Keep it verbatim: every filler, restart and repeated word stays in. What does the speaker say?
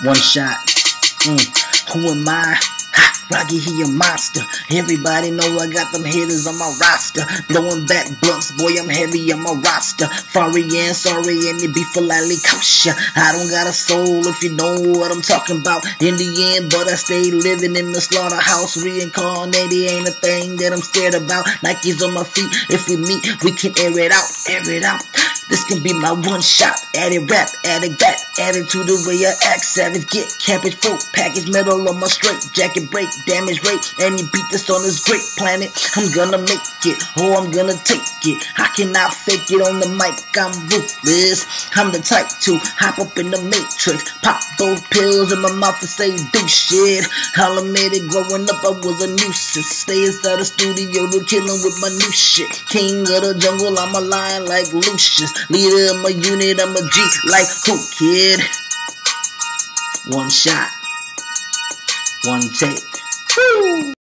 One shot. Mm. Who am I? Ha, Rocky, he a monster. Everybody know I got them hitters on my roster. Blowing back blunts, boy, I'm heavy on my roster. Fari and sorry, and it be for lightly kosher. I don't got a soul if you know what I'm talking about. In the end, but I stay living in the slaughterhouse. Reincarnated ain't a thing that I'm scared about. Nikes on my feet, if we meet, we can air it out, air it out. This can be my one shot. Added rap, added that, added to the way I act. Savage, get cabbage fruit, package metal on my straight jacket, break damage rate. Any beat that's on this great planet, I'm gonna make it, or I'm gonna take it. I cannot fake it on the mic, I'm ruthless. I'm the type to hop up in the matrix, pop those pills in my mouth and say do shit. I'll admit it, growing up I was a nuisance. Stay inside the studio to killing with my new shit. King of the jungle, I'm a lion like Lucius. Leader of my unit, I'm a G like who, kid? One shot, one take. Woo!